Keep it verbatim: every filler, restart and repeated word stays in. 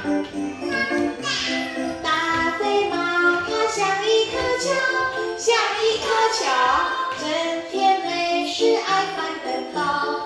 大飞马它像一颗球，像一颗球，整天没事爱翻跟斗。